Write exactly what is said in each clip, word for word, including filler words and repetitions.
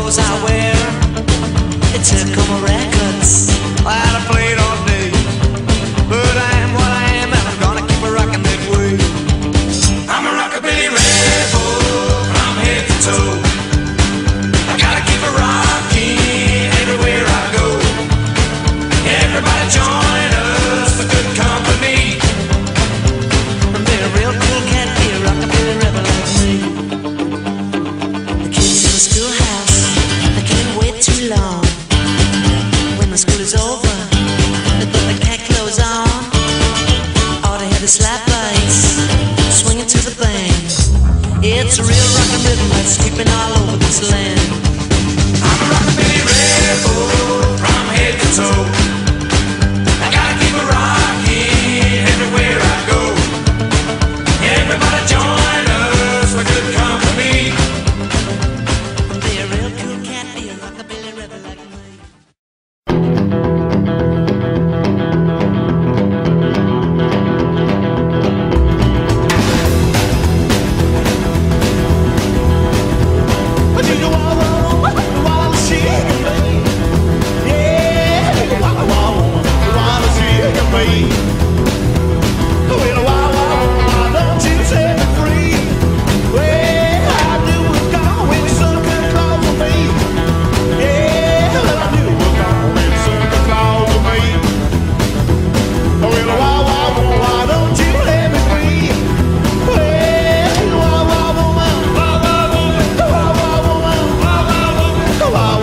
clothes I wear. It's Tacoma Records. I had a played all day, but I am what I am, and I'm gonna keep a rockin' that way. I'm a rockabilly rebel from head to toe. I gotta keep a rockin' everywhere I go. Everybody join us for good company. Be a real cool cat, be a rockabilly rebel like me. The kids in the schoolhouse, they can't wait too long. When the school is over, they put the cat clothes on. All they have is slap bass, swinging to the bang. It's a real rockin' rhythm that's sweeping all over this land. I'm a rockabilly rebel from head to toe. I gotta keep a rockin' everywhere I go. Everybody join us for good company. Be a real cool cat, be a rockabilly rebel like me. Do you want to want to see me? Yeah, do you want to want to see me? Well, why, why, why don't you set me free? Well, I knew it was gone when the sun cut close on me. Yeah, well, I knew it was gone when the sun cut close on me. Well, why, why, why don't you let me free? Well, why, why, why, why, why, why, why, why, why,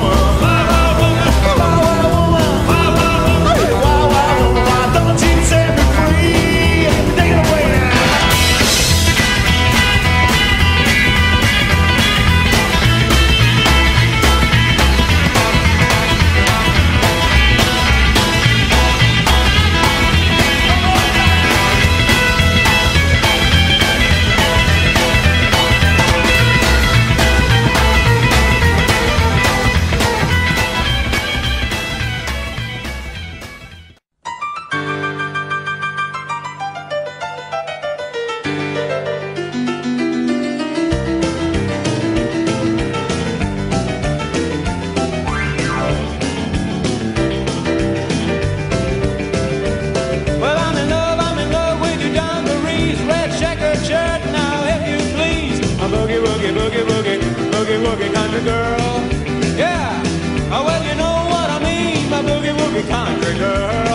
Well, I'm in love, I'm in love with your dungarees, red checkered shirt, now if you please. A boogie, woogie, boogie, boogie, boogie, woogie country girl. Yeah, oh, well, you know what I mean, my boogie, woogie country girl.